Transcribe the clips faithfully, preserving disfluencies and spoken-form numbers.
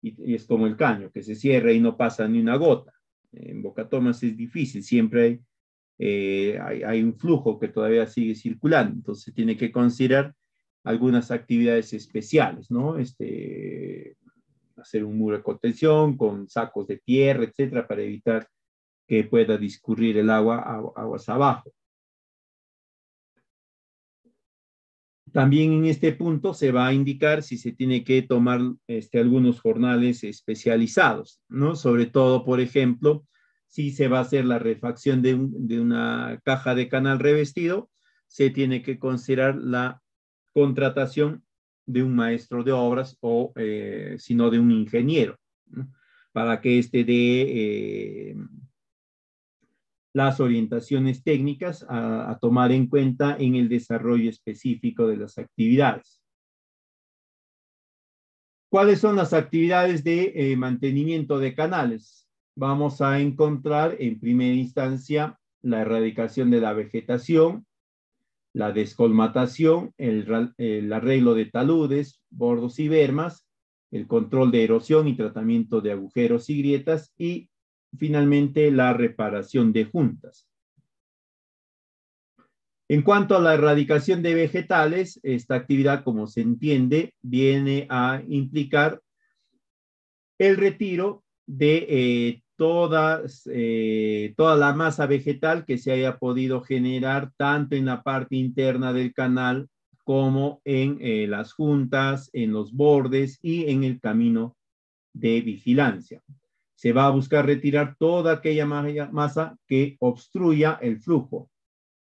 y, y es como el caño, que se cierra y no pasa ni una gota. En Boca Tomas es difícil, siempre hay, eh, hay, hay un flujo que todavía sigue circulando, entonces se tiene que considerar algunas actividades especiales, ¿no? Este, hacer un muro de contención con sacos de tierra, etcétera, para evitar que pueda discurrir el agua aguas abajo. También en este punto se va a indicar si se tiene que tomar este, algunos jornales especializados, ¿no? Sobre todo, por ejemplo, si se va a hacer la refacción de, un, de una caja de canal revestido, se tiene que considerar la contratación de un maestro de obras o, eh, si no, de un ingeniero, ¿no? Para que éste dé... Eh, las orientaciones técnicas a, a tomar en cuenta en el desarrollo específico de las actividades. ¿Cuáles son las actividades de eh, mantenimiento de canales? Vamos a encontrar en primera instancia la erradicación de la vegetación, la descolmatación, el, el arreglo de taludes, bordos y bermas, el control de erosión y tratamiento de agujeros y grietas y finalmente la reparación de juntas. En cuanto a la erradicación de vegetales, esta actividad, como se entiende, viene a implicar el retiro de eh, todas, eh, toda la masa vegetal que se haya podido generar tanto en la parte interna del canal como en eh, las juntas, en los bordes y en el camino de vigilancia. Se va a buscar retirar toda aquella masa que obstruya el flujo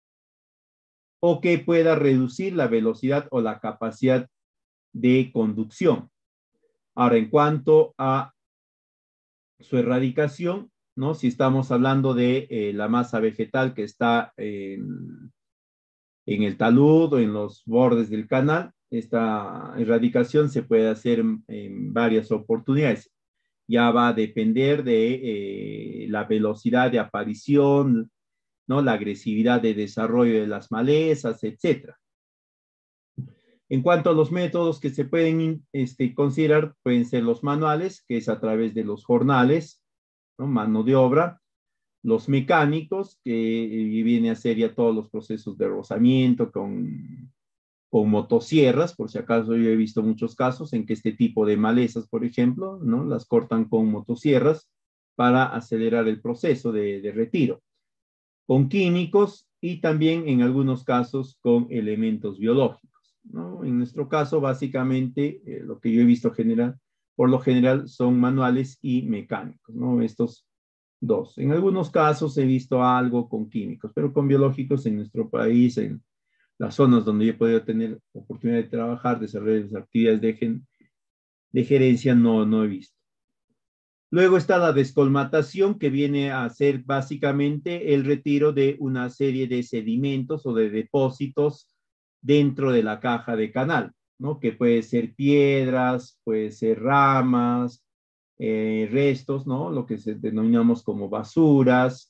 o que pueda reducir la velocidad o la capacidad de conducción. Ahora, en cuanto a su erradicación, ¿no? Si estamos hablando de eh, la masa vegetal que está en, en el talud o en los bordes del canal, esta erradicación se puede hacer en, en varias oportunidades. Ya va a depender de eh, la velocidad de aparición, ¿no? La agresividad de desarrollo de las malezas, etcétera. En cuanto a los métodos que se pueden este, considerar, pueden ser los manuales, que es a través de los jornales, ¿no? Mano de obra, los mecánicos, que eh, viene a ser ya todos los procesos de rozamiento con, con motosierras, por si acaso yo he visto muchos casos en que este tipo de malezas, por ejemplo, ¿no? Las cortan con motosierras para acelerar el proceso de, de retiro. Con químicos y también en algunos casos con elementos biológicos, ¿no? En nuestro caso, básicamente, eh, lo que yo he visto general, por lo general son manuales y mecánicos, ¿no? Estos dos. En algunos casos he visto algo con químicos, pero con biológicos en nuestro país, en las zonas donde yo he podido tener oportunidad de trabajar, desarrollar las actividades de, gen, de gerencia, no, no he visto. Luego está la descolmatación, que viene a ser básicamente el retiro de una serie de sedimentos o de depósitos dentro de la caja de canal, ¿no? Que puede ser piedras, puede ser ramas, eh, restos, ¿no? Lo que se denominamos como basuras,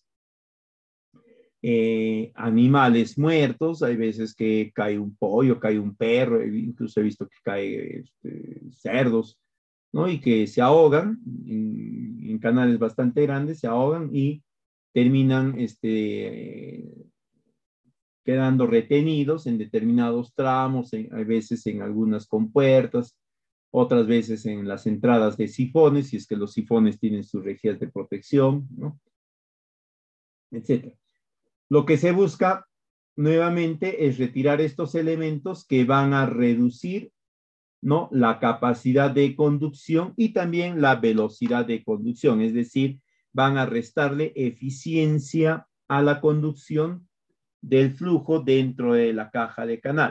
eh, animales muertos, hay veces que cae un pollo, cae un perro, incluso he visto que cae este, cerdos, ¿no? Y que se ahogan en, en canales bastante grandes, se ahogan y terminan este, quedando retenidos en determinados tramos, en, a veces en algunas compuertas, otras veces en las entradas de sifones, si es que los sifones tienen sus rejillas de protección, ¿no? Etcétera. Lo que se busca nuevamente es retirar estos elementos que van a reducir, ¿no? La capacidad de conducción y también la velocidad de conducción, es decir, van a restarle eficiencia a la conducción del flujo dentro de la caja de canal.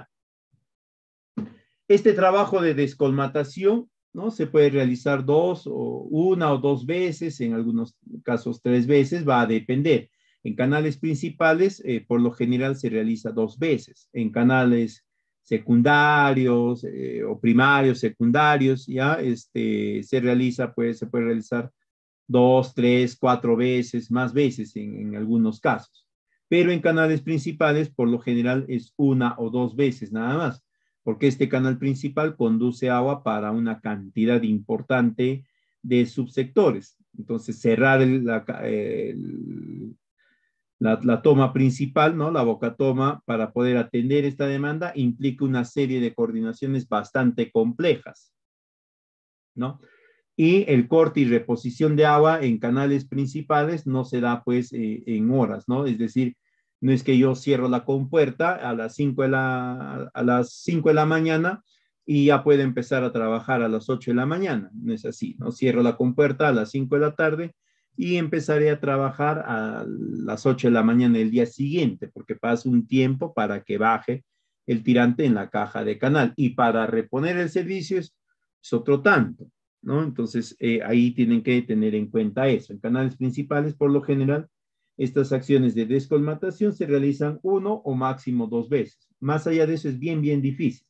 Este trabajo de descolmatación, ¿no? Se puede realizar dos o una o dos veces, en algunos casos tres veces, va a depender. En canales principales, eh, por lo general se realiza dos veces. En canales secundarios eh, o primarios, secundarios, ya este, se realiza, pues se puede realizar dos, tres, cuatro veces, más veces en, en algunos casos. Pero en canales principales, por lo general, es una o dos veces nada más, porque este canal principal conduce agua para una cantidad importante de subsectores. Entonces, cerrar el, la, el, la, la toma principal, ¿no? La boca toma, para poder atender esta demanda, implica una serie de coordinaciones bastante complejas, ¿no? Y el corte y reposición de agua en canales principales no se da pues eh, en horas, ¿no? Es decir, no es que yo cierro la compuerta a las cinco de la, a las cinco de la mañana y ya puedo empezar a trabajar a las ocho de la mañana. No es así, ¿no? Cierro la compuerta a las cinco de la tarde y empezaré a trabajar a las ocho de la mañana del día siguiente, porque pasa un tiempo para que baje el tirante en la caja de canal. Y para reponer el servicio es, es otro tanto, ¿no? Entonces, eh, ahí tienen que tener en cuenta eso. En canales principales, por lo general, estas acciones de descolmatación se realizan uno o máximo dos veces. Más allá de eso es bien, bien difícil,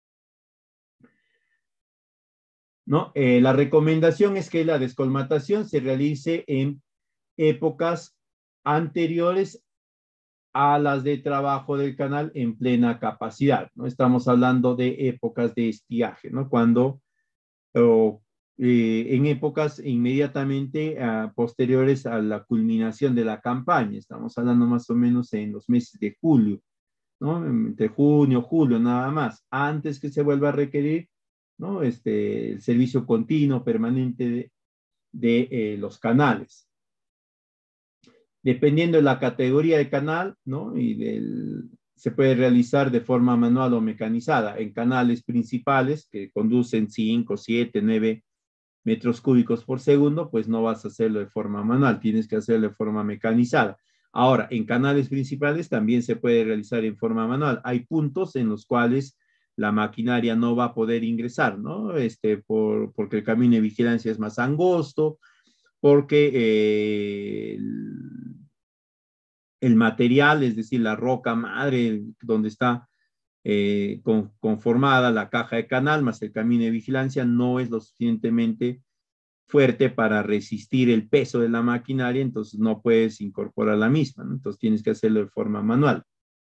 ¿no? Eh, la recomendación es que la descolmatación se realice en épocas anteriores a las de trabajo del canal en plena capacidad, ¿no? Estamos hablando de épocas de estiaje, ¿no? Cuando o, eh, en épocas inmediatamente uh, posteriores a la culminación de la campaña. Estamos hablando más o menos en los meses de julio, ¿no? Entre junio, julio, nada más, antes que se vuelva a requerir, ¿no? Este, el servicio continuo, permanente de, de eh, los canales. Dependiendo de la categoría de canal, ¿no? Y del, se puede realizar de forma manual o mecanizada. En canales principales que conducen cinco, siete, nueve metros cúbicos por segundo, pues no vas a hacerlo de forma manual, tienes que hacerlo de forma mecanizada. Ahora, en canales principales también se puede realizar en forma manual. Hay puntos en los cuales la maquinaria no va a poder ingresar, ¿no? Este, por, porque el camino de vigilancia es más angosto, porque eh, el, el material, es decir, la roca madre donde está eh, con, conformada la caja de canal más el camino de vigilancia no es lo suficientemente fuerte para resistir el peso de la maquinaria, entonces no puedes incorporar la misma, ¿no? Entonces tienes que hacerlo de forma manual.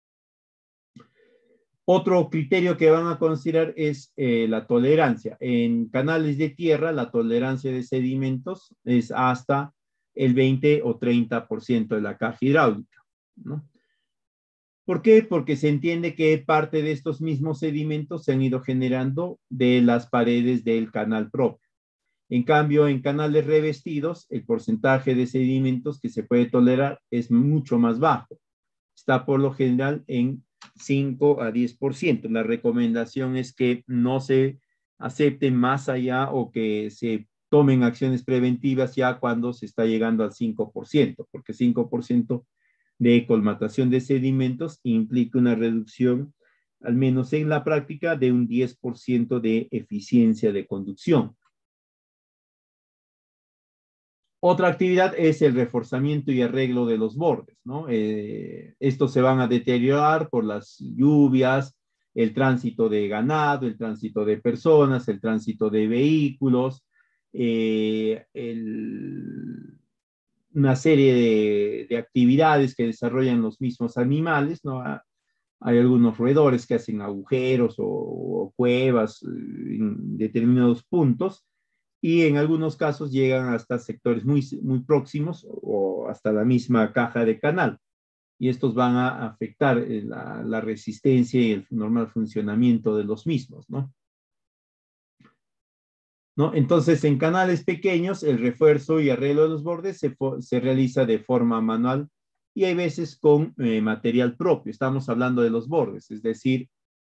Otro criterio que van a considerar es eh, la tolerancia. En canales de tierra, la tolerancia de sedimentos es hasta el veinte o treinta por ciento de la caja hidráulica, ¿no? ¿Por qué? Porque se entiende que parte de estos mismos sedimentos se han ido generando de las paredes del canal propio. En cambio, en canales revestidos, el porcentaje de sedimentos que se puede tolerar es mucho más bajo. Está por lo general en cinco a diez por ciento. La recomendación es que no se acepte más allá o que se tomen acciones preventivas ya cuando se está llegando al cinco por ciento, porque cinco por ciento de colmatación de sedimentos implica una reducción, al menos en la práctica, de un diez por ciento de eficiencia de conducción. Otra actividad es el reforzamiento y arreglo de los bordes, ¿no? Eh, estos se van a deteriorar por las lluvias, el tránsito de ganado, el tránsito de personas, el tránsito de vehículos, eh, el, una serie de, de actividades que desarrollan los mismos animales, ¿no? Hay algunos roedores que hacen agujeros o, o cuevas en determinados puntos, y en algunos casos llegan hasta sectores muy, muy próximos o hasta la misma caja de canal. Y estos van a afectar la, la resistencia y el normal funcionamiento de los mismos, ¿no? ¿No? Entonces, en canales pequeños, el refuerzo y arreglo de los bordes se, se realiza de forma manual y hay veces con eh, material propio. Estamos hablando de los bordes, es decir,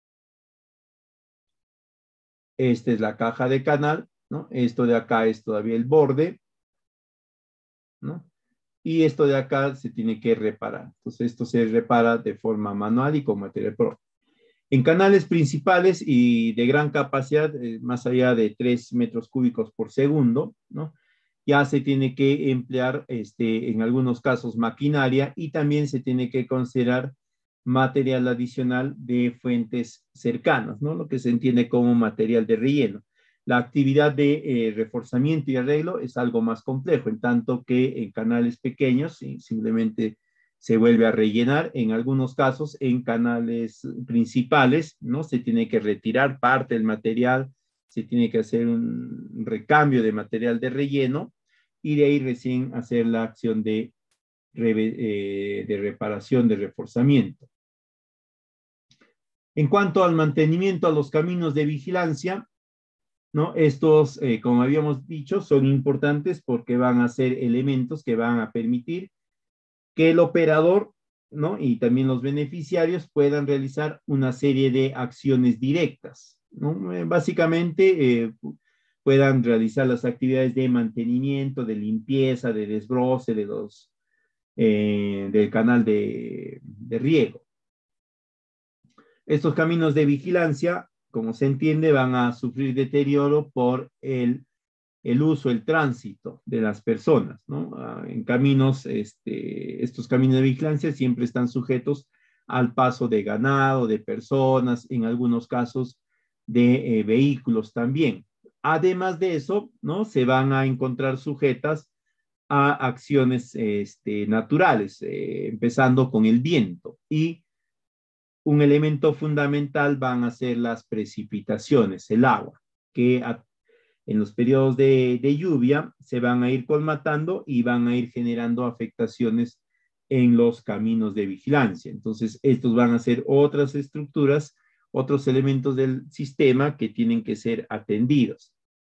esta es la caja de canal, ¿no? Esto de acá es todavía el borde, ¿no? Y esto de acá se tiene que reparar. Entonces, esto se repara de forma manual y con material propio. En canales principales y de gran capacidad, eh, más allá de tres metros cúbicos por segundo, ¿no? Ya se tiene que emplear, este, en algunos casos, maquinaria y también se tiene que considerar material adicional de fuentes cercanas, ¿no? Lo que se entiende como material de relleno. La actividad de eh, reforzamiento y arreglo es algo más complejo, en tanto que en canales pequeños sí, simplemente se vuelve a rellenar. En algunos casos, en canales principales, ¿no? Se tiene que retirar parte del material, se tiene que hacer un recambio de material de relleno y de ahí recién hacer la acción de, eh, de reparación, de reforzamiento. En cuanto al mantenimiento a los caminos de vigilancia, ¿no? Estos, eh, como habíamos dicho, son importantes porque van a ser elementos que van a permitir que el operador, ¿no? Y también los beneficiarios puedan realizar una serie de acciones directas, ¿no? Eh, básicamente, eh, puedan realizar las actividades de mantenimiento, de limpieza, de desbroce de los, eh, del canal de, de riego. Estos caminos de vigilancia, como se entiende, van a sufrir deterioro por el, el uso, el tránsito de las personas, ¿no? En caminos, este, estos caminos de vigilancia siempre están sujetos al paso de ganado, de personas, en algunos casos de eh, vehículos también. Además de eso, ¿no? Se van a encontrar sujetas a acciones este, naturales, eh, empezando con el viento. Y un elemento fundamental van a ser las precipitaciones, el agua, que a, en los periodos de, de lluvia se van a ir colmatando y van a ir generando afectaciones en los caminos de vigilancia. Entonces, estos van a ser otras estructuras, otros elementos del sistema que tienen que ser atendidos.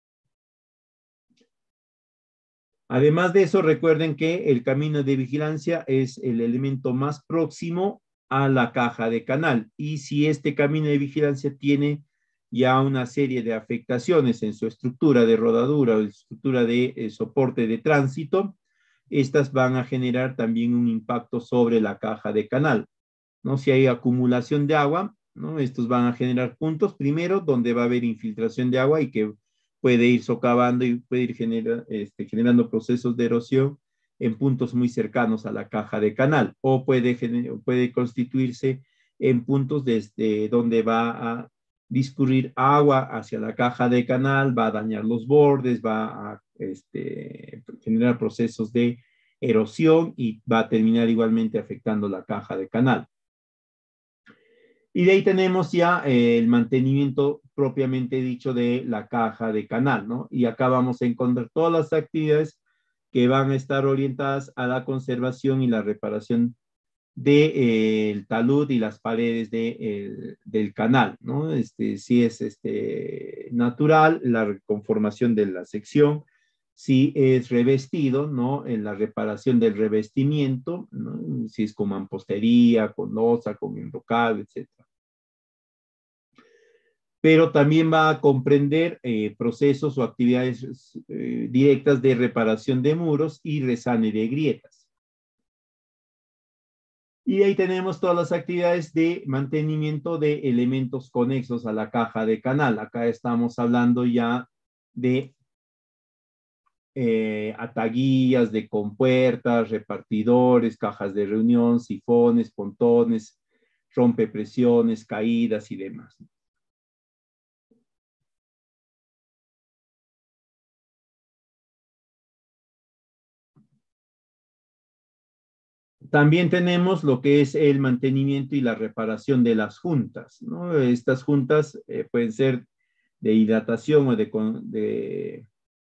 Además de eso, recuerden que el camino de vigilancia es el elemento más próximo a la caja de canal. Y si este camino de vigilancia tiene ya una serie de afectaciones en su estructura de rodadura o estructura de eh, soporte de tránsito, estas van a generar también un impacto sobre la caja de canal, ¿no? Si hay acumulación de agua, ¿no? Estos van a generar puntos, primero, donde va a haber infiltración de agua y que puede ir socavando y puede ir genera, este, generando procesos de erosión en puntos muy cercanos a la caja de canal, o puede, puede constituirse en puntos desde donde va a discurrir agua hacia la caja de canal, va a dañar los bordes, va a este, generar procesos de erosión y va a terminar igualmente afectando la caja de canal. Y de ahí tenemos ya eh, el mantenimiento propiamente dicho de la caja de canal, ¿no? Y acá vamos a encontrar todas las actividades que van a estar orientadas a la conservación y la reparación del de, eh, talud y las paredes de, eh, del canal, ¿no? Este, si es este, natural, la conformación de la sección, si es revestido, ¿no? En la reparación del revestimiento, ¿no? Si es con mampostería, con losa, con enrocado, etcétera. Pero también va a comprender eh, procesos o actividades eh, directas de reparación de muros y resane de grietas. Y ahí tenemos todas las actividades de mantenimiento de elementos conexos a la caja de canal. Acá estamos hablando ya de eh, ataguillas, de compuertas, repartidores, cajas de reunión, sifones, pontones, rompepresiones, caídas y demás. También tenemos lo que es el mantenimiento y la reparación de las juntas, ¿no? Estas juntas eh, pueden ser de hidratación o de, de,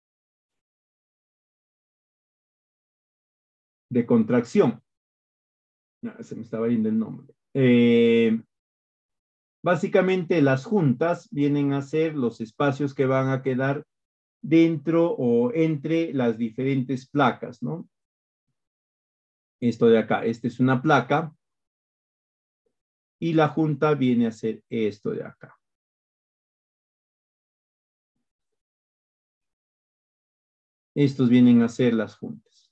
de contracción. No, se me estaba yendo el nombre. Eh, básicamente las juntas vienen a ser los espacios que van a quedar dentro o entre las diferentes placas, ¿no? Esto de acá, esta es una placa y la junta viene a ser esto de acá. Estos vienen a ser las juntas.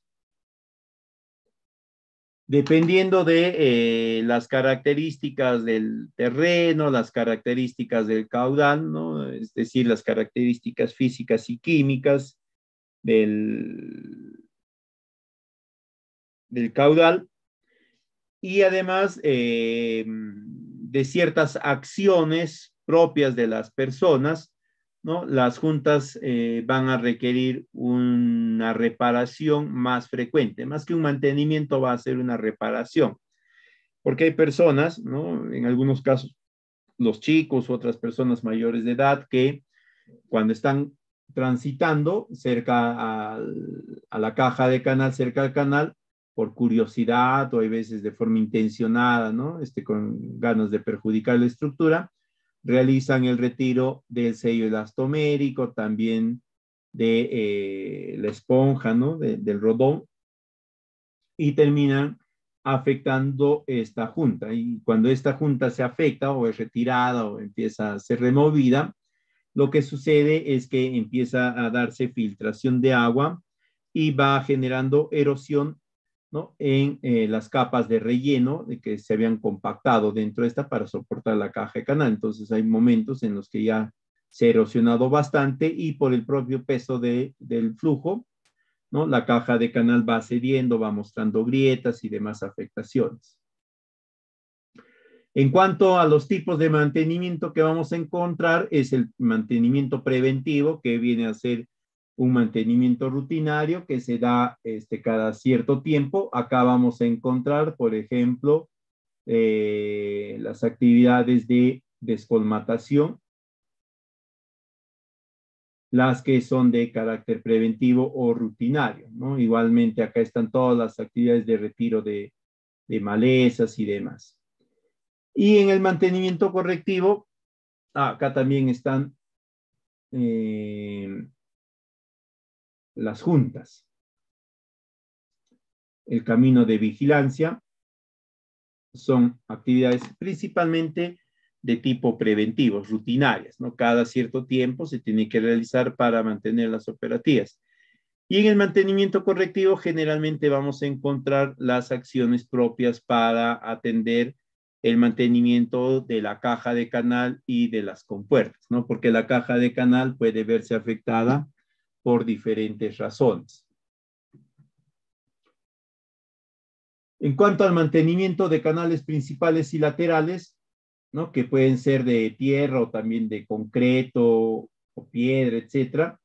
Dependiendo de eh, las características del terreno, las características del caudal, ¿no? Es decir, las características físicas y químicas del, del caudal, y además eh, de ciertas acciones propias de las personas, ¿no? Las juntas eh, van a requerir una reparación más frecuente, más que un mantenimiento va a ser una reparación, porque hay personas, ¿no? En algunos casos, los chicos u otras personas mayores de edad que Cuando están transitando cerca a, a la caja de canal, cerca al canal, por curiosidad o hay veces de forma intencionada, ¿no? Este, con ganas de perjudicar la estructura, realizan el retiro del sello elastomérico, también de eh, la esponja, ¿no? De, del rodón, y terminan afectando esta junta. Y cuando esta junta se afecta o es retirada o empieza a ser removida, lo que sucede es que empieza a darse filtración de agua y va generando erosión, ¿no? En eh, las capas de relleno de que se habían compactado dentro de esta para soportar la caja de canal. Entonces hay momentos en los que ya se ha erosionado bastante y por el propio peso de, del flujo, ¿no? La caja de canal va cediendo, va mostrando grietas y demás afectaciones. En cuanto a los tipos de mantenimiento que vamos a encontrar, es el mantenimiento preventivo, que viene a ser un mantenimiento rutinario que se da este, cada cierto tiempo. Acá vamos a encontrar, por ejemplo, eh, las actividades de descolmatación, las que son de carácter preventivo o rutinario, ¿no? Igualmente acá están todas las actividades de retiro de, de malezas y demás. Y en el mantenimiento correctivo, acá también están eh, las juntas. El camino de vigilancia son actividades principalmente de tipo preventivo, rutinarias, ¿no? Cada cierto tiempo se tiene que realizar para mantener las operativas. Y en el mantenimiento correctivo generalmente vamos a encontrar las acciones propias para atender el mantenimiento de la caja de canal y de las compuertas, ¿no? Porque la caja de canal puede verse afectada por diferentes razones. En cuanto al mantenimiento de canales principales y laterales, ¿no? Que pueden ser de tierra o también de concreto o piedra, etcétera.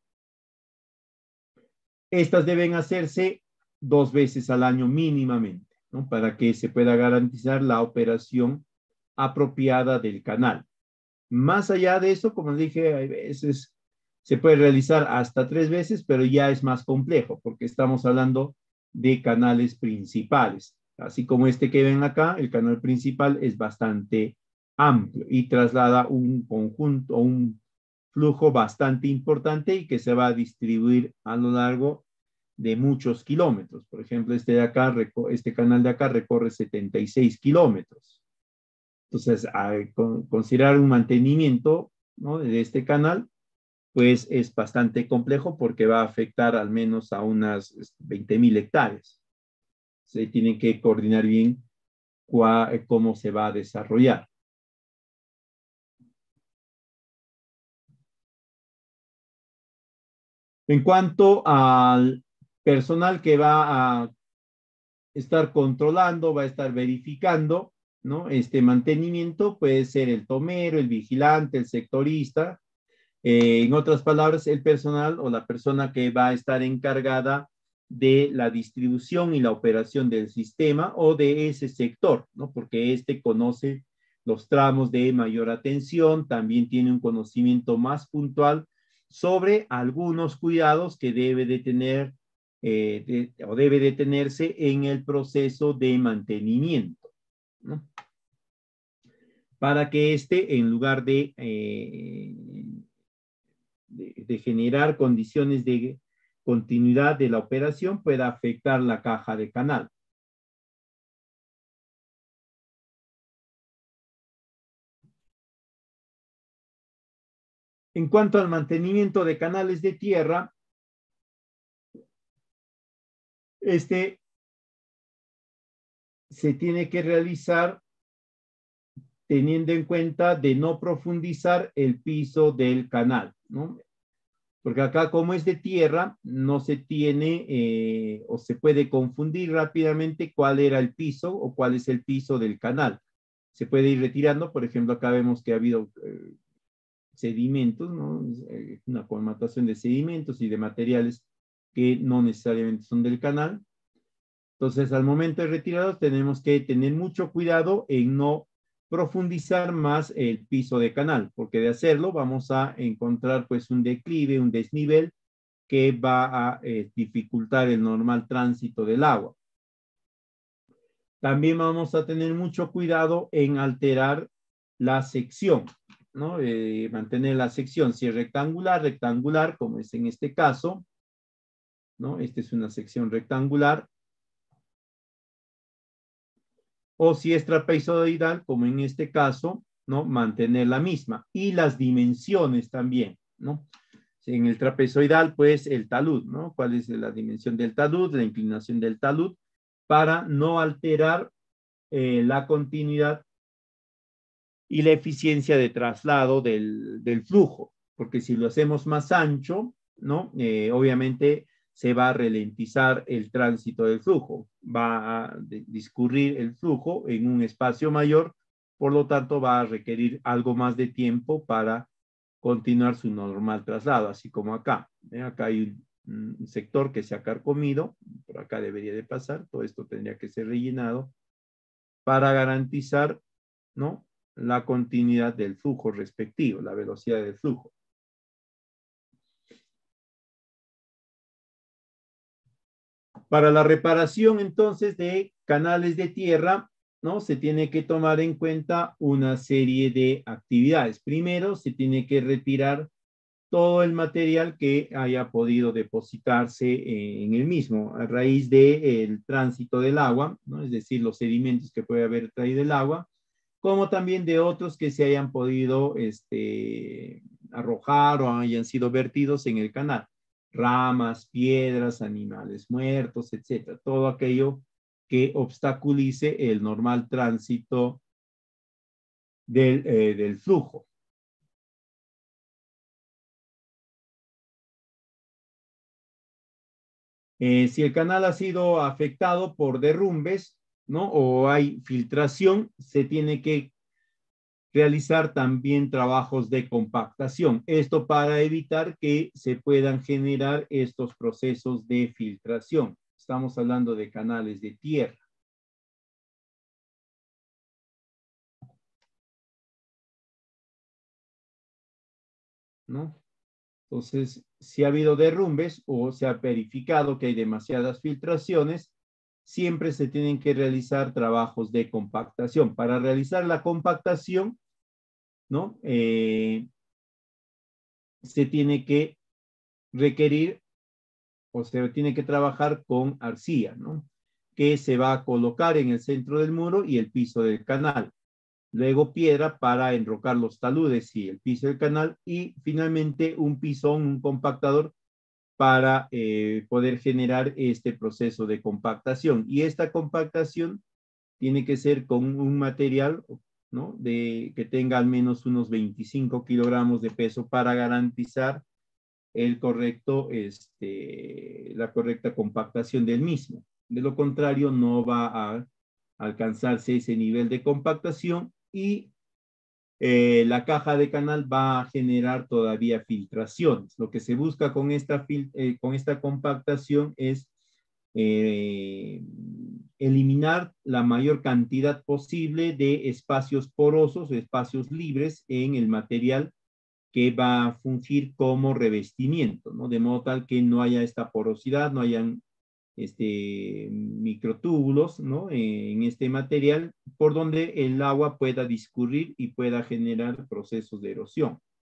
Estas deben hacerse dos veces al año mínimamente, ¿no? Para que se pueda garantizar la operación apropiada del canal. Más allá de eso, como dije, hay veces se puede realizar hasta tres veces, pero ya es más complejo porque estamos hablando de canales principales. Así como este que ven acá, el canal principal es bastante amplio y traslada un conjunto, un flujo bastante importante y que se va a distribuir a lo largo de muchos kilómetros. Por ejemplo, este de acá, este canal de acá recorre setenta y seis kilómetros. Entonces, a considerar un mantenimiento, ¿no? De este canal, pues es bastante complejo porque va a afectar al menos a unas veinte mil hectáreas. Se tiene que coordinar bien cuá, cómo se va a desarrollar. En cuanto al personal que va a estar controlando, va a estar verificando, ¿no? Este mantenimiento puede ser el tomero, el vigilante, el sectorista. Eh, en otras palabras, el personal o la persona que va a estar encargada de la distribución y la operación del sistema o de ese sector, ¿no? Porque este conoce los tramos de mayor atención, también tiene un conocimiento más puntual sobre algunos cuidados que debe de tener eh, de, o debe de tenerse en el proceso de mantenimiento, ¿no? Para que este, en lugar de, eh, de, de generar condiciones de continuidad de la operación, pueda afectar la caja de canal. En cuanto al mantenimiento de canales de tierra, este se tiene que realizar teniendo en cuenta de no profundizar el piso del canal, ¿no? Porque acá como es de tierra, no se tiene eh, o se puede confundir rápidamente cuál era el piso o cuál es el piso del canal. Se puede ir retirando, por ejemplo, acá vemos que ha habido eh, sedimentos, ¿no? Una colmatación de sedimentos y de materiales que no necesariamente son del canal. Entonces, al momento de retirarlos, tenemos que tener mucho cuidado en no profundizar más el piso de canal, porque de hacerlo vamos a encontrar pues un declive, un desnivel que va a eh, dificultar el normal tránsito del agua. También vamos a tener mucho cuidado en alterar la sección, ¿no? Eh, mantener la sección, si es rectangular, rectangular, como es en este caso, ¿no? Esta es una sección rectangular. O si es trapezoidal, como en este caso, ¿no? Mantener la misma. Y las dimensiones también, ¿no? En el trapezoidal, pues el talud, ¿no? ¿Cuál es la dimensión del talud, la inclinación del talud? Para no alterar eh, la continuidad y la eficiencia de traslado del, del flujo. Porque si lo hacemos más ancho, ¿no? Eh, obviamente se va a ralentizar el tránsito del flujo. Va a discurrir el flujo en un espacio mayor, por lo tanto va a requerir algo más de tiempo para continuar su normal traslado, así como acá. ¿eh? Acá hay un, un sector que se ha carcomido, por acá debería de pasar, todo esto tendría que ser rellenado para garantizar, ¿no? La continuidad del flujo respectivo, la velocidad del flujo. Para la reparación, entonces, de canales de tierra, ¿no? Se tiene que tomar en cuenta una serie de actividades. Primero, se tiene que retirar todo el material que haya podido depositarse en el mismo a raíz del tránsito del agua, ¿no? Es decir, los sedimentos que puede haber traído el agua, como también de otros que se hayan podido este, arrojar o hayan sido vertidos en el canal. Ramas, piedras, animales muertos, etcétera. Todo aquello que obstaculice el normal tránsito del, eh, del flujo. Eh, si el canal ha sido afectado por derrumbes, ¿no? O hay filtración, se tiene que realizar también trabajos de compactación. Esto para evitar que se puedan generar estos procesos de filtración. Estamos hablando de canales de tierra. ¿No? Entonces, si ha habido derrumbes o se ha verificado que hay demasiadas filtraciones, siempre se tienen que realizar trabajos de compactación. Para realizar la compactación, ¿no? Eh, se tiene que requerir o se tiene que trabajar con arcilla, ¿no? Que se va a colocar en el centro del muro y el piso del canal. Luego piedra para enrocar los taludes y el piso del canal y finalmente un pisón, un compactador para eh, poder generar este proceso de compactación. Y esta compactación tiene que ser con un material, ¿no? De, que tenga al menos unos veinticinco kilogramos de peso para garantizar el correcto, este, la correcta compactación del mismo. De lo contrario, no va a alcanzarse ese nivel de compactación y eh, la caja de canal va a generar todavía filtraciones. Lo que se busca con esta, eh, con esta compactación es eh, eliminar la mayor cantidad posible de espacios porosos, espacios libres en el material que va a fungir como revestimiento, ¿no? De modo tal que no haya esta porosidad, no hayan este, microtúbulos, ¿no? En este material por donde el agua pueda discurrir y pueda generar procesos de erosión.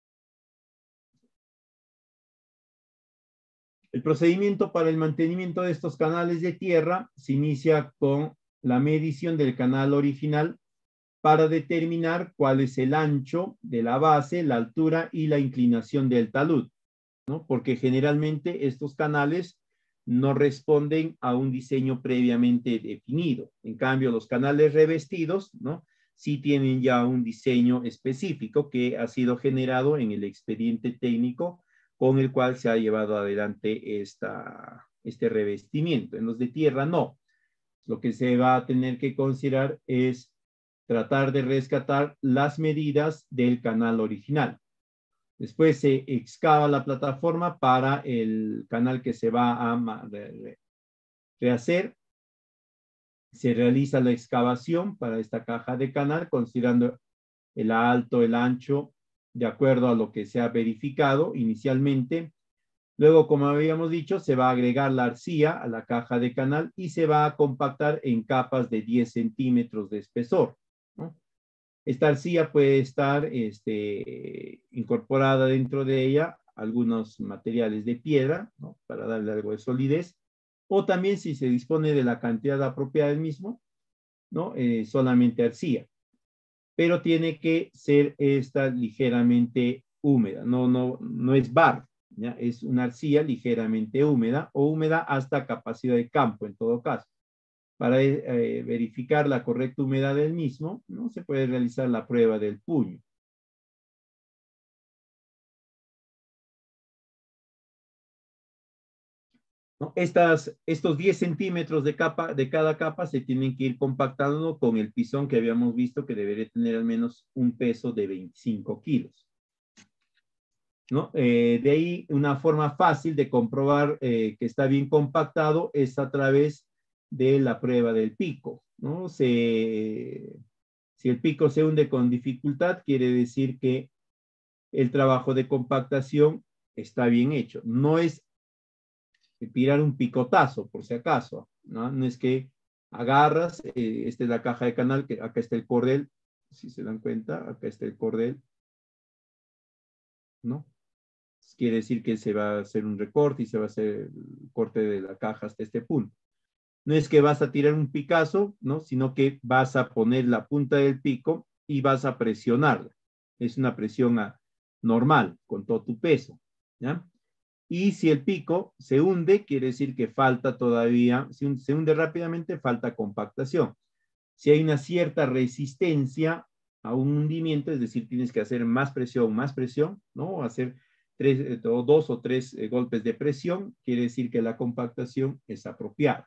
El procedimiento para el mantenimiento de estos canales de tierra se inicia con la medición del canal original para determinar cuál es el ancho de la base, la altura y la inclinación del talud, ¿no? Porque generalmente estos canales no responden a un diseño previamente definido. En cambio, los canales revestidos, ¿no? Sí tienen ya un diseño específico que ha sido generado en el expediente técnico con el cual se ha llevado adelante esta, este revestimiento. En los de tierra no. Lo que se va a tener que considerar es tratar de rescatar las medidas del canal original. Después se excava la plataforma para el canal que se va a rehacer Se realiza la excavación para esta caja de canal, considerando el alto, el ancho, de acuerdo a lo que se ha verificado inicialmente. Luego, como habíamos dicho, se va a agregar la arcilla a la caja de canal y se va a compactar en capas de diez centímetros de espesor, ¿no? Esta arcilla puede estar este, incorporada dentro de ella algunos materiales de piedra, ¿no? Para darle algo de solidez, o también si se dispone de la cantidad apropiada del mismo, ¿no? Eh, solamente arcilla. Pero tiene que ser esta ligeramente húmeda, no, no, no es barro, ¿ya? Es una arcilla ligeramente húmeda o húmeda hasta capacidad de campo en todo caso. Para eh, verificar la correcta humedad del mismo, ¿no? Se puede realizar la prueba del puño. ¿No? Estas, estos diez centímetros de, capa, de cada capa se tienen que ir compactando con el pisón que habíamos visto que debería tener al menos un peso de veinticinco kilos. ¿No? Eh, de ahí una forma fácil de comprobar eh, que está bien compactado es a través de la prueba del pico, ¿no? Se, si el pico se hunde con dificultad, quiere decir que el trabajo de compactación está bien hecho. No es tirar un picotazo, por si acaso, ¿no? No es que agarras, eh, esta es la caja de canal, que acá está el cordel, si se dan cuenta, acá está el cordel, ¿no? Quiere decir que se va a hacer un recorte y se va a hacer el corte de la caja hasta este punto. No es que vas a tirar un picazo, ¿no? Sino que vas a poner la punta del pico y vas a presionarla. Es una presión a, normal, con todo tu peso, ¿ya? Y si el pico se hunde, quiere decir que falta todavía, si se hunde rápidamente, falta compactación. Si hay una cierta resistencia a un hundimiento, es decir, tienes que hacer más presión, más presión, ¿no? Hacer tres, o dos o tres eh, golpes de presión, quiere decir que la compactación es apropiada.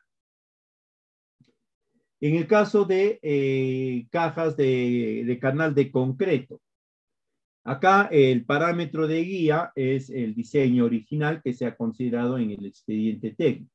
En el caso de eh, cajas de, de canal de concreto, acá el parámetro de guía es el diseño original que se ha considerado en el expediente técnico,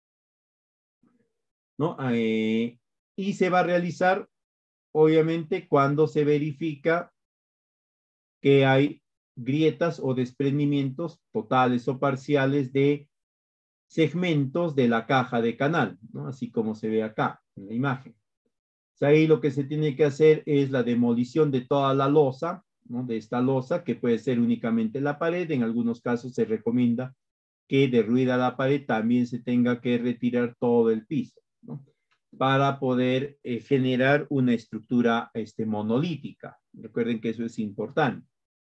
¿no? Eh, y se va a realizar, obviamente, cuando se verifica que hay grietas o desprendimientos totales o parciales de segmentos de la caja de canal, ¿no? Así como se ve acá en la imagen. Ahí lo que se tiene que hacer es la demolición de toda la losa, ¿no? De esta losa, que puede ser únicamente la pared. En algunos casos se recomienda que derruida la pared también se tenga que retirar todo el piso, ¿no? Para poder eh, generar una estructura este, monolítica. Recuerden que eso es importante,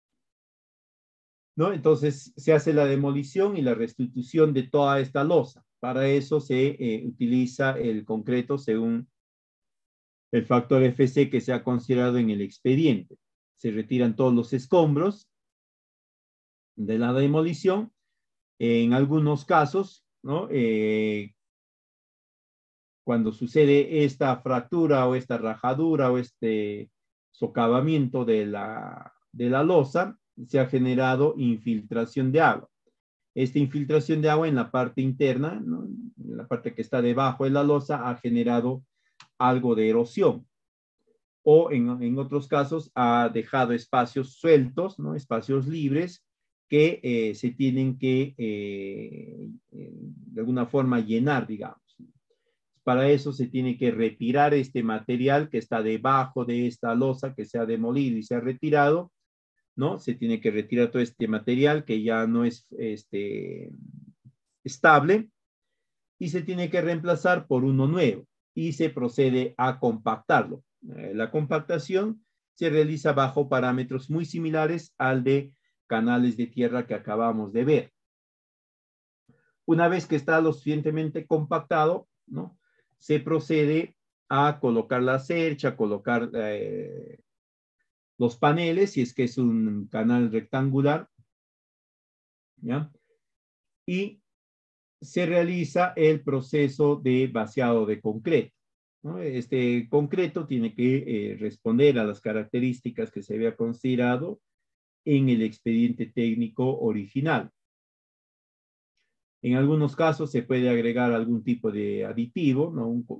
¿no? Entonces se hace la demolición y la restitución de toda esta losa. Para eso se eh, utiliza el concreto según el factor F C que se ha considerado en el expediente. Se retiran todos los escombros de la demolición. En algunos casos, ¿no? Eh, cuando sucede esta fractura o esta rajadura o este socavamiento de la, de la losa, se ha generado infiltración de agua. Esta infiltración de agua en la parte interna, ¿no? En la parte que está debajo de la losa, ha generado algo de erosión. O en, en otros casos ha dejado espacios sueltos, ¿no? Espacios libres que eh, se tienen que eh, de alguna forma llenar, digamos. Para eso se tiene que retirar este material que está debajo de esta losa que se ha demolido y se ha retirado, ¿no? Se tiene que retirar todo este material que ya no es este, estable y se tiene que reemplazar por uno nuevo y se procede a compactarlo. Eh, la compactación se realiza bajo parámetros muy similares al de canales de tierra que acabamos de ver. Una vez que está lo suficientemente compactado, ¿no? Se procede a colocar la cercha, a colocar eh, los paneles, si es que es un canal rectangular, ¿ya? Y se realiza el proceso de vaciado de concreto, ¿no? Este concreto tiene que eh, responder a las características que se había considerado en el expediente técnico original. En algunos casos se puede agregar algún tipo de aditivo, ¿no? Un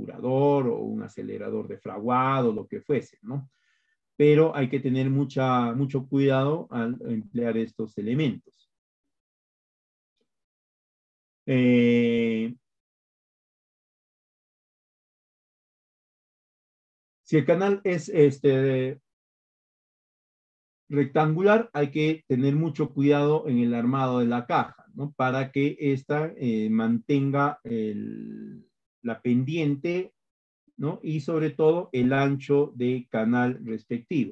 depurador o un acelerador de fraguado, lo que fuese, ¿no? Pero hay que tener mucha, mucho cuidado al emplear estos elementos. Eh, si el canal es este, rectangular, hay que tener mucho cuidado en el armado de la caja, ¿no? Para que ésta eh, mantenga el, la pendiente, ¿no? Y sobre todo el ancho de canal respectivo.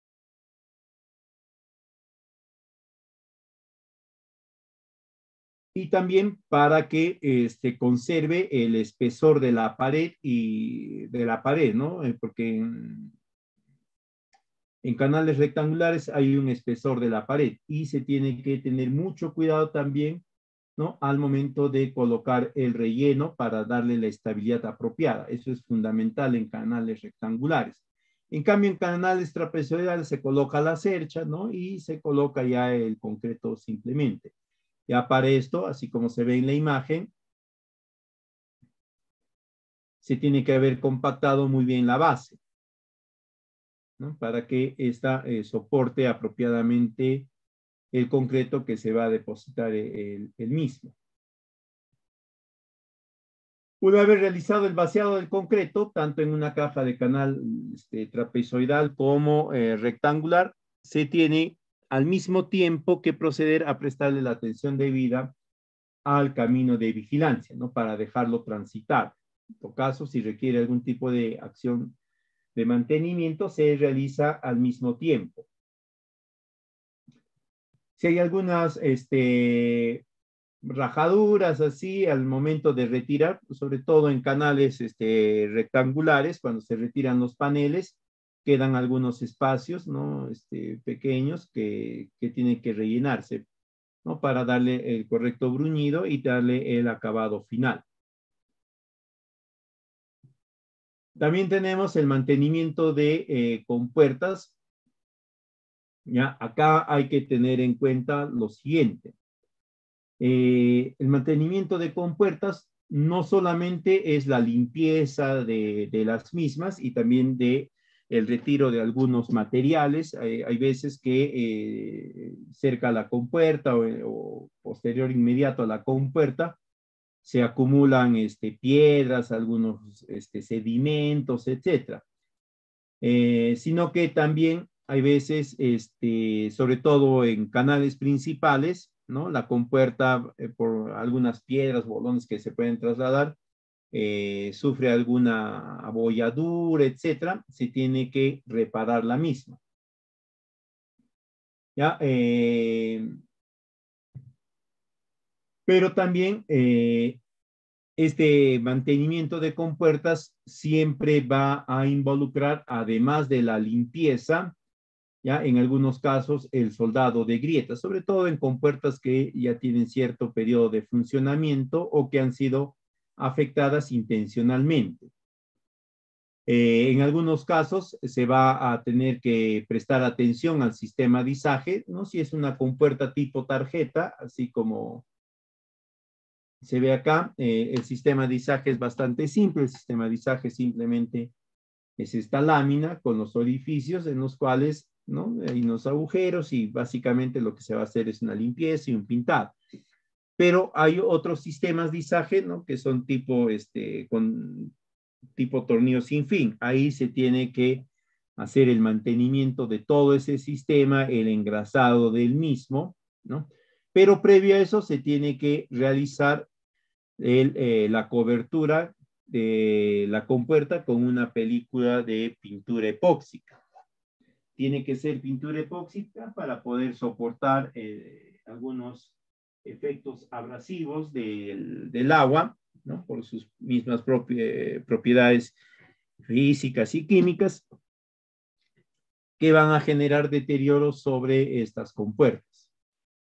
Y también para que este, conserve el espesor de la pared y de la pared, ¿no? Eh, Porque en, en canales rectangulares hay un espesor de la pared y se tiene que tener mucho cuidado también, ¿no? Al momento de colocar el relleno para darle la estabilidad apropiada. Eso es fundamental en canales rectangulares. En cambio, en canales trapezoidales se coloca la cercha, ¿no? Y se coloca ya el concreto simplemente. Ya para esto, así como se ve en la imagen, se tiene que haber compactado muy bien la base, ¿no? Para que ésta eh, soporte apropiadamente el concreto que se va a depositar el, el mismo. Una vez realizado el vaciado del concreto, tanto en una caja de canal este, trapezoidal como eh, rectangular, se tiene al mismo tiempo que proceder a prestarle la atención debida al camino de vigilancia, ¿no? Para dejarlo transitar. En todo caso, si requiere algún tipo de acción de mantenimiento, se realiza al mismo tiempo. Si hay algunas este, rajaduras así al momento de retirar, sobre todo en canales este, rectangulares, cuando se retiran los paneles, quedan algunos espacios, ¿no? Este, pequeños que, que tienen que rellenarse, ¿no? Para darle el correcto bruñido y darle el acabado final. También tenemos el mantenimiento de eh, compuertas. Ya, acá hay que tener en cuenta lo siguiente. Eh, el mantenimiento de compuertas no solamente es la limpieza de, de las mismas y también de el retiro de algunos materiales. Hay, hay veces que eh, cerca a la compuerta o, o posterior inmediato a la compuerta se acumulan este, piedras, algunos este, sedimentos, etcétera. Eh, sino que también hay veces, este, sobre todo en canales principales, ¿no? La compuerta, eh, por algunas piedras, bolones que se pueden trasladar, eh, sufre alguna abolladura, etcétera, se tiene que reparar la misma. ¿Ya? Eh, pero también eh, este mantenimiento de compuertas siempre va a involucrar, además de la limpieza, ya en algunos casos el soldado de grietas, sobre todo en compuertas que ya tienen cierto periodo de funcionamiento o que han sido afectadas intencionalmente. Eh, en algunos casos se va a tener que prestar atención al sistema de izaje, ¿no? Si es una compuerta tipo tarjeta, así como se ve acá, eh, el sistema de izaje es bastante simple. El sistema de izaje simplemente es esta lámina con los orificios en los cuales, ¿no? Hay unos agujeros y básicamente lo que se va a hacer es una limpieza y un pintado. Pero hay otros sistemas de izaje, ¿no? Que son tipo, este, con tipo tornillo sin fin. Ahí se tiene que hacer el mantenimiento de todo ese sistema, el engrasado del mismo, ¿no? Pero previo a eso se tiene que realizar el, eh, la cobertura de la compuerta con una película de pintura epóxica. Tiene que ser pintura epóxica para poder soportar eh, algunos efectos abrasivos del, del agua, ¿no? Por sus mismas propi propiedades físicas y químicas que van a generar deterioro sobre estas compuertas.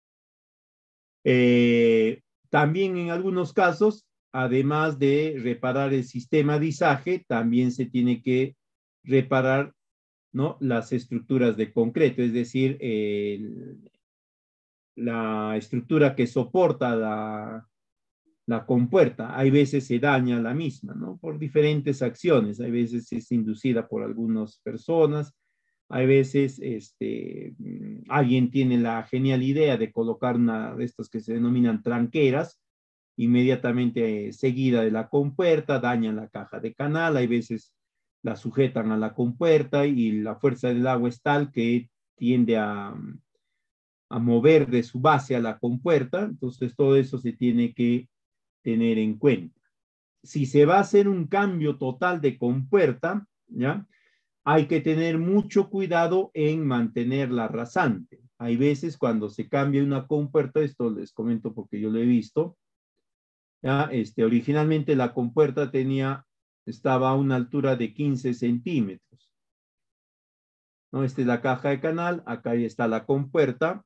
Eh, también en algunos casos, además de reparar el sistema de izaje, también se tiene que reparar, ¿no? Las estructuras de concreto, es decir, el, la estructura que soporta la, la compuerta. Hay veces se daña la misma, ¿no? Por diferentes acciones. Hay veces es inducida por algunas personas. Hay veces este, alguien tiene la genial idea de colocar una de estas que se denominan tranqueras, inmediatamente seguida de la compuerta, dañan la caja de canal. Hay veces la sujetan a la compuerta y la fuerza del agua es tal que tiende a, a mover de su base a la compuerta. Entonces todo eso se tiene que tener en cuenta. Si se va a hacer un cambio total de compuerta, ¿ya? Hay que tener mucho cuidado en mantenerla rasante. Hay veces cuando se cambia una compuerta, esto les comento porque yo lo he visto, ¿ya? Este, originalmente la compuerta tenía, estaba a una altura de quince centímetros, ¿no? Esta es la caja de canal, acá está la compuerta.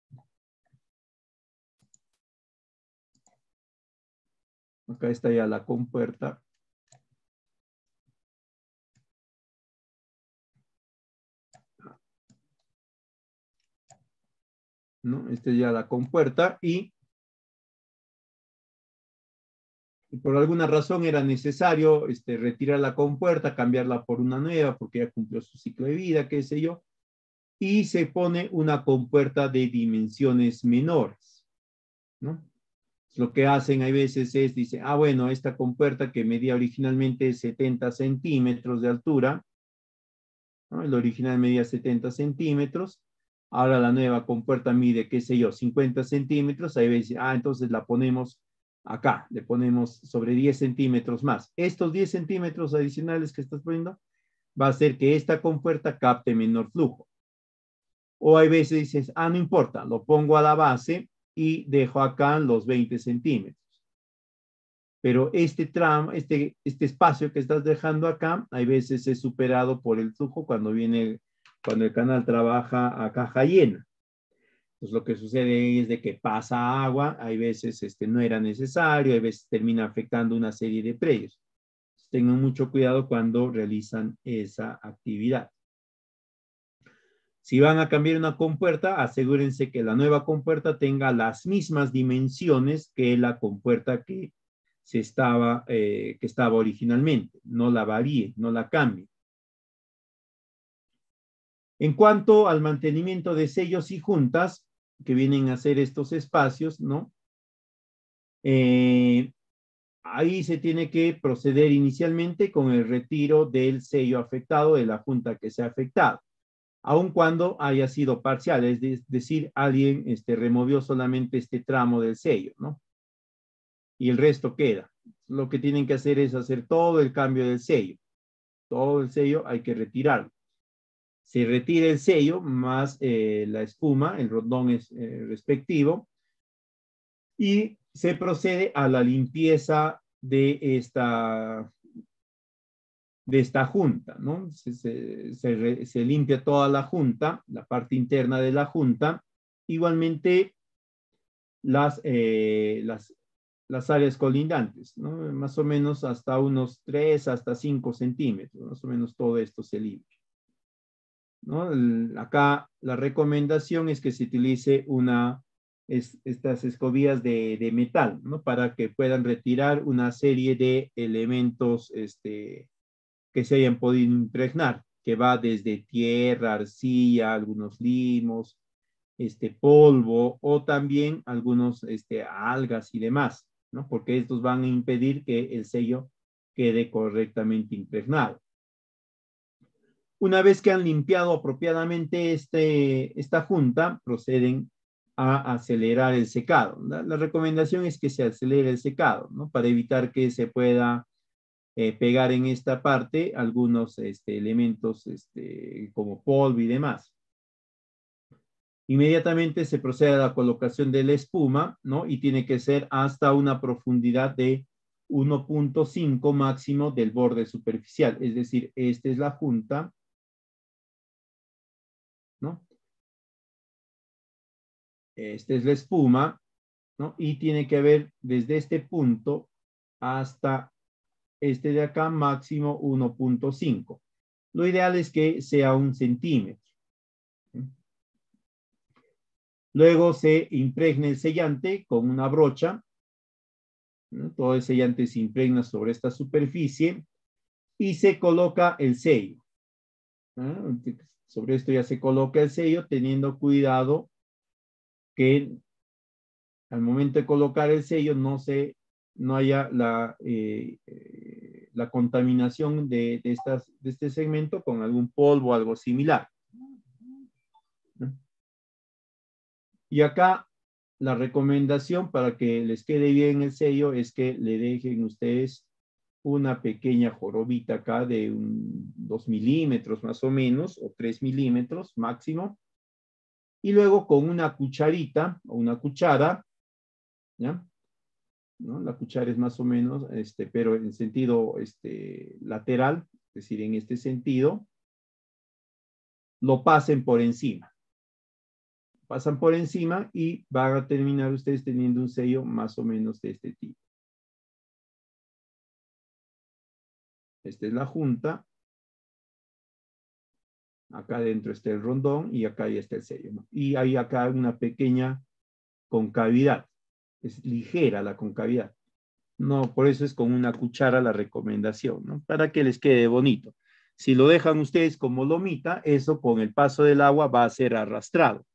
Acá está ya la compuerta. ¿No? Esta es ya la compuerta y, y por alguna razón era necesario este, retirar la compuerta, cambiarla por una nueva porque ya cumplió su ciclo de vida, qué sé yo, y se pone una compuerta de dimensiones menores, ¿no? Lo que hacen a veces es, dice, ah, bueno, esta compuerta que medía originalmente setenta centímetros de altura, ¿no? El original medía setenta centímetros, ahora la nueva compuerta mide, qué sé yo, cincuenta centímetros, ahí veces, ah, entonces la ponemos acá, le ponemos sobre diez centímetros más. Estos diez centímetros adicionales que estás poniendo va a hacer que esta compuerta capte menor flujo. O hay veces dices, ah, no importa, lo pongo a la base y dejo acá los veinte centímetros. Pero este tramo, este, este espacio que estás dejando acá, hay veces es superado por el flujo cuando viene, cuando el canal trabaja a caja llena. Pues lo que sucede es de que pasa agua, hay veces este, no era necesario, hay veces termina afectando una serie de predios. Tengan mucho cuidado cuando realizan esa actividad. Si van a cambiar una compuerta, asegúrense que la nueva compuerta tenga las mismas dimensiones que la compuerta que, se estaba, eh, que estaba originalmente. No la varíe, no la cambie. En cuanto al mantenimiento de sellos y juntas, que vienen a ser estos espacios, ¿no? Eh, ahí se tiene que proceder inicialmente con el retiro del sello afectado, de la junta que se ha afectado, aun cuando haya sido parcial, es de, decir, alguien este, removió solamente este tramo del sello, ¿no? Y el resto queda. Lo que tienen que hacer es hacer todo el cambio del sello. Todo el sello hay que retirarlo. Se retira el sello más eh, la espuma, el rondón es, eh, respectivo, y se procede a la limpieza de esta, de esta junta, ¿no? Se, se, se, se limpia toda la junta, la parte interna de la junta, igualmente las, eh, las, las áreas colindantes, ¿no? Más o menos hasta unos tres hasta cinco centímetros, más o menos todo esto se limpia, ¿no? El, acá la recomendación es que se utilice una, es, estas escobillas de, de metal, ¿no? Para que puedan retirar una serie de elementos este, que se hayan podido impregnar, que va desde tierra, arcilla, algunos limos, este polvo o también algunos este, algas y demás, ¿no? Porque estos van a impedir que el sello quede correctamente impregnado. Una vez que han limpiado apropiadamente este, esta junta, proceden a acelerar el secado. La, la recomendación es que se acelere el secado, ¿no? Para evitar que se pueda eh, pegar en esta parte algunos este, elementos este, como polvo y demás. Inmediatamente se procede a la colocación de la espuma, ¿no? Y tiene que ser hasta una profundidad de uno punto cinco máximo del borde superficial. Es decir, esta es la junta, ¿no? Esta es la espuma, ¿no? Y tiene que haber desde este punto hasta este de acá máximo uno punto cinco. Lo ideal es que sea un centímetro. Luego se impregne el sellante con una brocha, ¿no? Todo el sellante se impregna sobre esta superficie y se coloca el sello, ¿no? Sobre esto ya se coloca el sello, teniendo cuidado que al momento de colocar el sello no se no haya la, eh, eh, la contaminación de, de, estas, de este segmento con algún polvo o algo similar, ¿no? Y acá la recomendación para que les quede bien el sello es que le dejen ustedes una pequeña jorobita acá de un, dos milímetros más o menos, o tres milímetros máximo, y luego con una cucharita o una cuchara, ¿ya? ¿No? La cuchara es más o menos, este, pero en sentido este, lateral, es decir, en este sentido, lo pasen por encima. Pasan por encima y van a terminar ustedes teniendo un sello más o menos de este tipo. Esta es la junta. Acá adentro está el rondón y acá ya está el sello, ¿no? Y hay acá una pequeña concavidad. Es ligera la concavidad. No, por eso es con una cuchara la recomendación, ¿no? Para que les quede bonito. Si lo dejan ustedes como lomita, eso con el paso del agua va a ser arrastrado.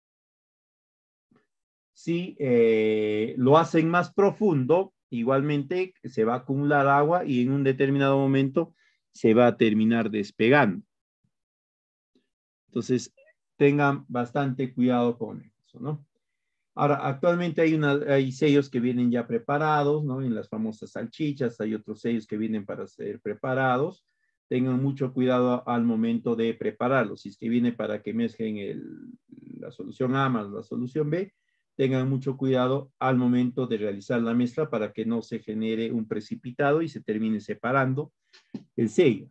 Si eh, lo hacen más profundo, igualmente se va a acumular agua y en un determinado momento se va a terminar despegando. Entonces, tengan bastante cuidado con eso, ¿no? Ahora, actualmente hay, una, hay sellos que vienen ya preparados, ¿no? En las famosas salchichas, hay otros sellos que vienen para ser preparados. Tengan mucho cuidado al momento de prepararlos. Si es que viene para que mezclen el, la solución A más la solución B, tengan mucho cuidado al momento de realizar la mezcla para que no se genere un precipitado y se termine separando el sello.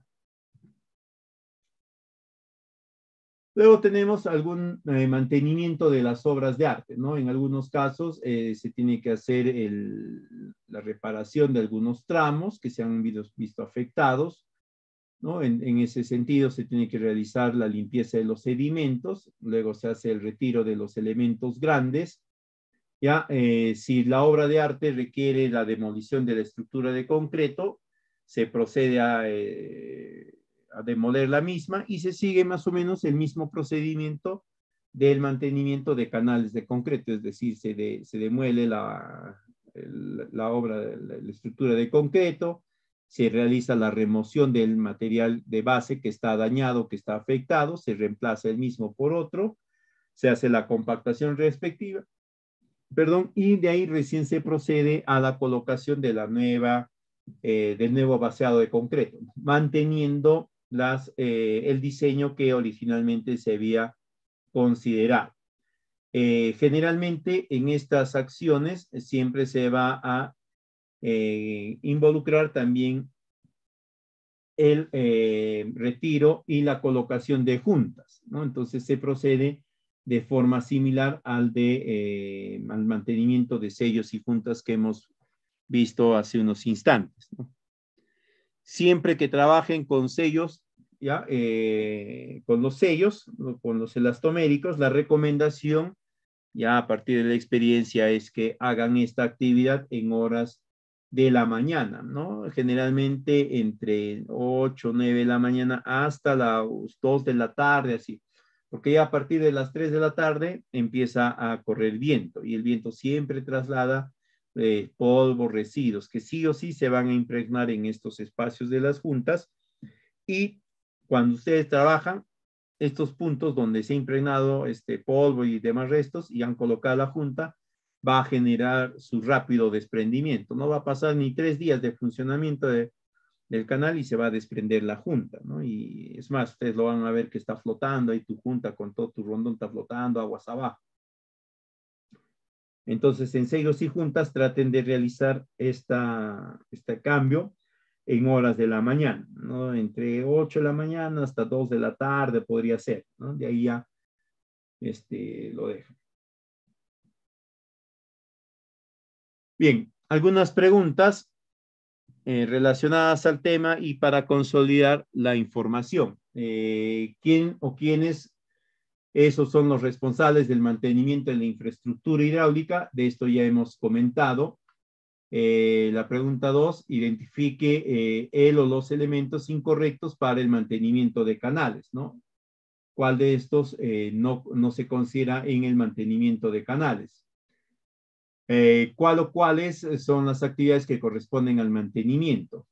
Luego tenemos algún eh, mantenimiento de las obras de arte, ¿no? En algunos casos eh, se tiene que hacer el, la reparación de algunos tramos que se han visto, visto afectados, ¿no? En, en ese sentido se tiene que realizar la limpieza de los sedimentos, luego se hace el retiro de los elementos grandes. Ya, eh, si la obra de arte requiere la demolición de la estructura de concreto, se procede a... Eh, a demoler la misma y se sigue más o menos el mismo procedimiento del mantenimiento de canales de concreto, es decir, se, de, se demuele la, la, la obra, la, la estructura de concreto, se realiza la remoción del material de base que está dañado, que está afectado, se reemplaza el mismo por otro, se hace la compactación respectiva, perdón, y de ahí recién se procede a la colocación de la nueva, eh, del nuevo vaciado de concreto, manteniendo Las, eh, el diseño que originalmente se había considerado. Eh, generalmente en estas acciones siempre se va a eh, involucrar también el eh, retiro y la colocación de juntas, ¿no? Entonces se procede de forma similar al, de, eh, al mantenimiento de sellos y juntas que hemos visto hace unos instantes, ¿no? Siempre que trabajen con sellos, ¿ya? Eh, con los sellos, con los elastoméricos, la recomendación, ya a partir de la experiencia, es que hagan esta actividad en horas de la mañana, ¿no? Generalmente entre ocho, nueve de la mañana hasta las dos de la tarde, así. Porque ya a partir de las tres de la tarde empieza a correr viento y el viento siempre traslada eh, polvo, residuos, que sí o sí se van a impregnar en estos espacios de las juntas. Y cuando ustedes trabajan, estos puntos donde se ha impregnado este polvo y demás restos y han colocado la junta, va a generar su rápido desprendimiento. No va a pasar ni tres días de funcionamiento de, del canal y se va a desprender la junta, ¿no? Y es más, ustedes lo van a ver que está flotando ahí tu junta con todo tu rondón está flotando aguas abajo. Entonces, en sellos y juntas traten de realizar esta, este cambio en horas de la mañana, ¿no? Entre ocho de la mañana hasta dos de la tarde podría ser, ¿no? De ahí ya este, lo dejan. Bien, algunas preguntas eh, relacionadas al tema y para consolidar la información. Eh, ¿Quién o quiénes? Esos son los responsables del mantenimiento de la infraestructura hidráulica. De esto ya hemos comentado. Eh, la pregunta dos, identifique eh, el o los elementos incorrectos para el mantenimiento de canales, ¿no? ¿Cuál de estos eh, no, no se considera en el mantenimiento de canales? Eh, ¿Cuál o cuáles son las actividades que corresponden al mantenimiento?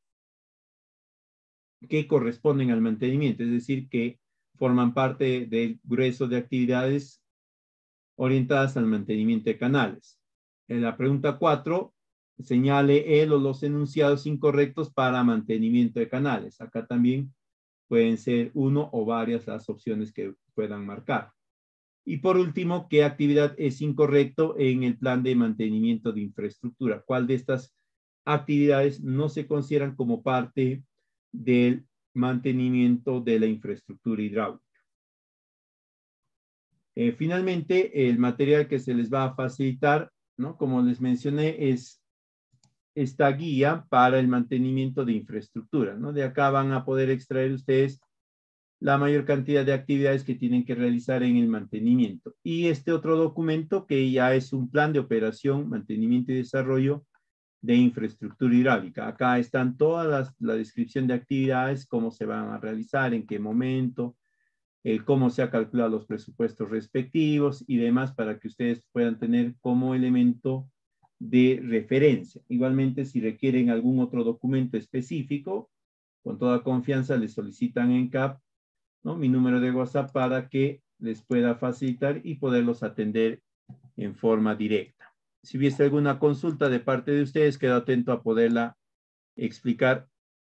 Que corresponden al mantenimiento, es decir, que forman parte del grueso de actividades orientadas al mantenimiento de canales. En la pregunta cuatro, señale el o los enunciados incorrectos para mantenimiento de canales. Acá también pueden ser uno o varias las opciones que puedan marcar. Y por último, ¿qué actividad es incorrecto en el plan de mantenimiento de infraestructura? ¿Cuál de estas actividades no se consideran como parte del mantenimiento de la infraestructura hidráulica? Eh, finalmente, el material que se les va a facilitar, ¿no? Como les mencioné, es esta guía para el mantenimiento de infraestructura, ¿no? De acá van a poder extraer ustedes la mayor cantidad de actividades que tienen que realizar en el mantenimiento. Y este otro documento que ya es un plan de operación, mantenimiento y desarrollo de infraestructura hidráulica. Acá están todas las, la descripción de actividades, cómo se van a realizar, en qué momento, el cómo se ha calculado los presupuestos respectivos y demás para que ustedes puedan tener como elemento de referencia. Igualmente, si requieren algún otro documento específico, con toda confianza les solicitan en C A P, ¿no? Mi número de WhatsApp para que les pueda facilitar y poderlos atender en forma directa. Si hubiese alguna consulta de parte de ustedes, quedo atento a poderla explicar.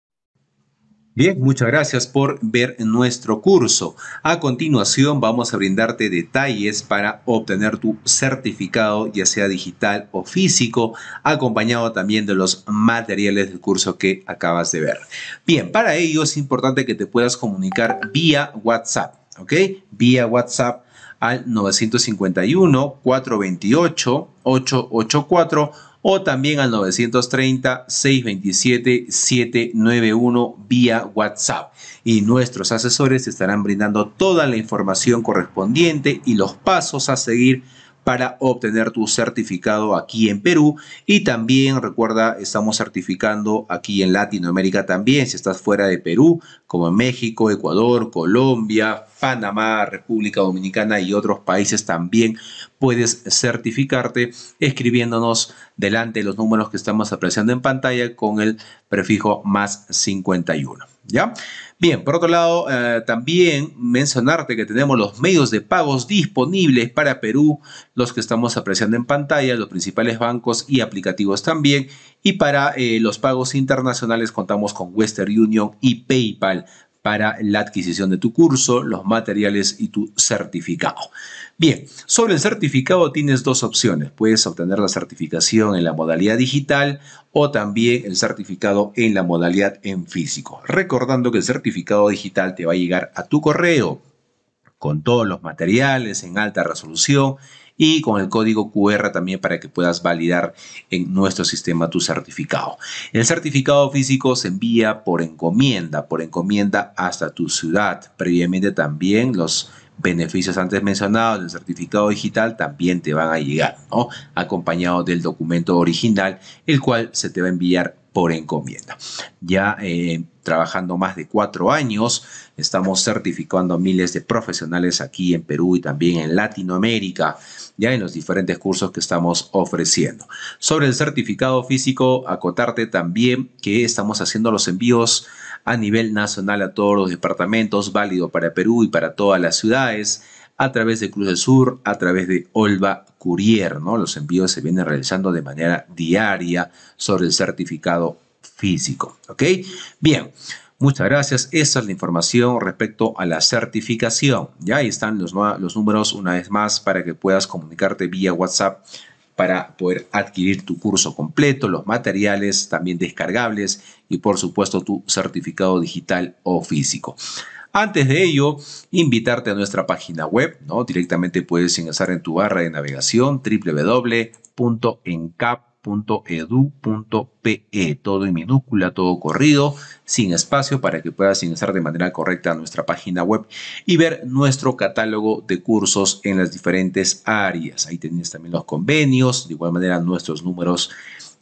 Bien, muchas gracias por ver nuestro curso. A continuación vamos a brindarte detalles para obtener tu certificado, ya sea digital o físico, acompañado también de los materiales del curso que acabas de ver. Bien, para ello es importante que te puedas comunicar vía WhatsApp, ¿ok? Vía WhatsApp al nueve cinco uno, cuatro dos ocho, ocho ocho cuatro o también al nueve tres cero, seis dos siete, siete nueve uno vía WhatsApp. Y nuestros asesores te estarán brindando toda la información correspondiente y los pasos a seguir para obtener tu certificado aquí en Perú. Y también recuerda, estamos certificando aquí en Latinoamérica también, si estás fuera de Perú, como en México, Ecuador, Colombia, Panamá, República Dominicana y otros países también puedes certificarte escribiéndonos delante de los números que estamos apreciando en pantalla con el prefijo más cincuenta y uno. ¿Ya? Bien, por otro lado, eh, también mencionarte que tenemos los medios de pagos disponibles para Perú, los que estamos apreciando en pantalla, los principales bancos y aplicativos también. Y para eh, los pagos internacionales contamos con Western Union y PayPal para la adquisición de tu curso, los materiales y tu certificado. Bien, sobre el certificado tienes dos opciones. Puedes obtener la certificación en la modalidad digital o también el certificado en la modalidad en físico. Recordando que el certificado digital te va a llegar a tu correo con todos los materiales en alta resolución y con el código Q R también para que puedas validar en nuestro sistema tu certificado. El certificado físico se envía por encomienda, por encomienda hasta tu ciudad. Previamente también los beneficios antes mencionados del certificado digital también te van a llegar, ¿no? Acompañado del documento original, el cual se te va a enviar por encomienda. Ya eh, trabajando más de cuatro años, estamos certificando a miles de profesionales aquí en Perú y también en Latinoamérica, ya en los diferentes cursos que estamos ofreciendo. Sobre el certificado físico, acotarte también que estamos haciendo los envíos a nivel nacional a todos los departamentos, válido para Perú y para todas las ciudades, a través de Cruz del Sur, a través de Olva Courier, ¿no? Los envíos se vienen realizando de manera diaria sobre el certificado físico, ¿ok? Bien, muchas gracias. Esa es la información respecto a la certificación. Ya ahí están los, los números una vez más para que puedas comunicarte vía WhatsApp para poder adquirir tu curso completo, los materiales también descargables y por supuesto tu certificado digital o físico. Antes de ello, invitarte a nuestra página web, ¿no? Directamente puedes ingresar en tu barra de navegación w w w punto encap punto edu punto pe, todo en minúscula, todo corrido, sin espacio, para que puedas ingresar de manera correcta a nuestra página web y ver nuestro catálogo de cursos en las diferentes áreas. Ahí tienes también los convenios, de igual manera nuestros números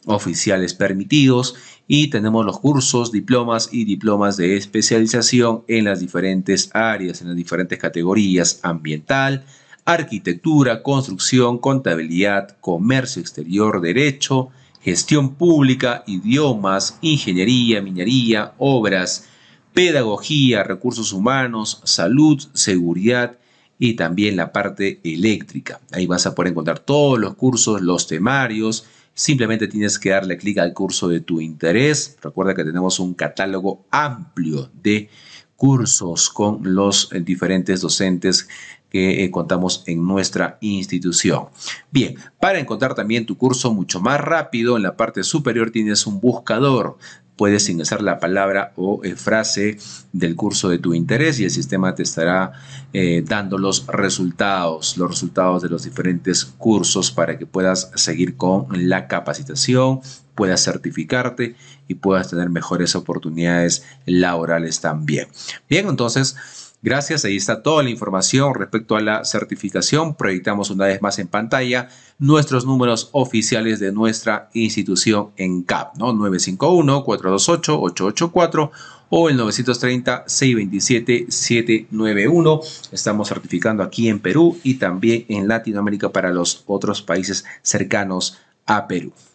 oficiales permitidos, y tenemos los cursos, diplomas y diplomas de especialización en las diferentes áreas, en las diferentes categorías: ambiental, arquitectura, construcción, contabilidad, comercio exterior, derecho, gestión pública, idiomas, ingeniería, minería, obras, pedagogía, recursos humanos, salud, seguridad y también la parte eléctrica. Ahí vas a poder encontrar todos los cursos, los temarios. Simplemente tienes que darle clic al curso de tu interés. Recuerda que tenemos un catálogo amplio de cursos con los diferentes docentes que eh, contamos en nuestra institución. Bien, para encontrar también tu curso mucho más rápido, en la parte superior tienes un buscador. Puedes ingresar la palabra o eh, frase del curso de tu interés y el sistema te estará eh, dando los resultados, los resultados de los diferentes cursos para que puedas seguir con la capacitación, puedas certificarte y puedas tener mejores oportunidades laborales también. Bien, entonces, gracias, ahí está toda la información respecto a la certificación. Proyectamos una vez más en pantalla nuestros números oficiales de nuestra institución en C A P, ¿no? nueve cinco uno, cuatro dos ocho, ocho ocho cuatro o el nueve tres cero, seis dos siete, siete nueve uno. Estamos certificando aquí en Perú y también en Latinoamérica para los otros países cercanos a Perú.